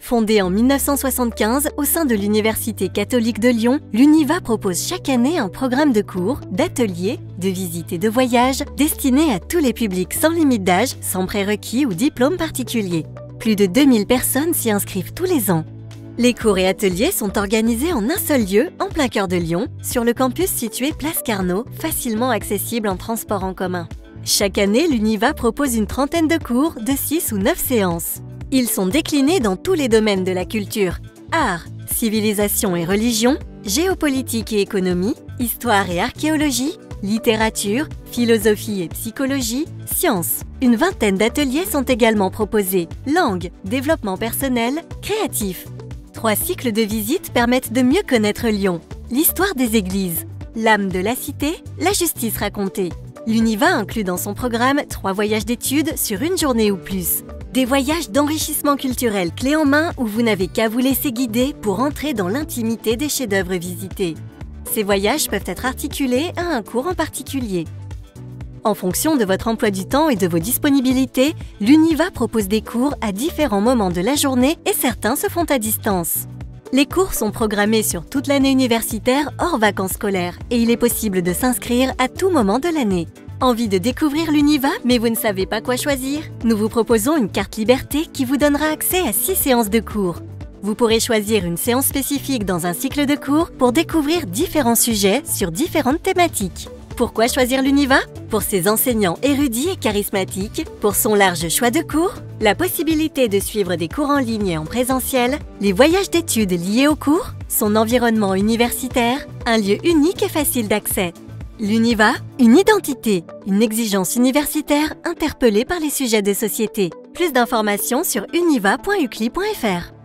Fondée en 1975 au sein de l'Université catholique de Lyon, l'Univa propose chaque année un programme de cours, d'ateliers, de visites et de voyages destinés à tous les publics sans limite d'âge, sans prérequis ou diplôme particulier. Plus de 2000 personnes s'y inscrivent tous les ans. Les cours et ateliers sont organisés en un seul lieu, en plein cœur de Lyon, sur le campus situé Place Carnot, facilement accessible en transport en commun. Chaque année, l'Univa propose une trentaine de cours de 6 ou 9 séances. Ils sont déclinés dans tous les domaines de la culture: art, civilisation et religion, géopolitique et économie, histoire et archéologie, littérature, philosophie et psychologie, sciences. Une vingtaine d'ateliers sont également proposés: langue, développement personnel, créatif. 3 cycles de visites permettent de mieux connaître Lyon: l'histoire des églises, l'âme de la cité, la justice racontée. L'Univa inclut dans son programme 3 voyages d'études sur une journée ou plus. Des voyages d'enrichissement culturel clés en main où vous n'avez qu'à vous laisser guider pour entrer dans l'intimité des chefs-d'œuvre visités. Ces voyages peuvent être articulés à un cours en particulier. En fonction de votre emploi du temps et de vos disponibilités, l'Univa propose des cours à différents moments de la journée et certains se font à distance. Les cours sont programmés sur toute l'année universitaire hors vacances scolaires et il est possible de s'inscrire à tout moment de l'année. Envie de découvrir l'Univa mais vous ne savez pas quoi choisir? Nous vous proposons une carte Liberté qui vous donnera accès à 6 séances de cours. Vous pourrez choisir une séance spécifique dans un cycle de cours pour découvrir différents sujets sur différentes thématiques. Pourquoi choisir l'Univa? Pour ses enseignants érudits et charismatiques, pour son large choix de cours, la possibilité de suivre des cours en ligne et en présentiel, les voyages d'études liés aux cours, son environnement universitaire, un lieu unique et facile d'accès. L'Univa, une identité, une exigence universitaire interpellée par les sujets de société. Plus d'informations sur univa.ucli.fr.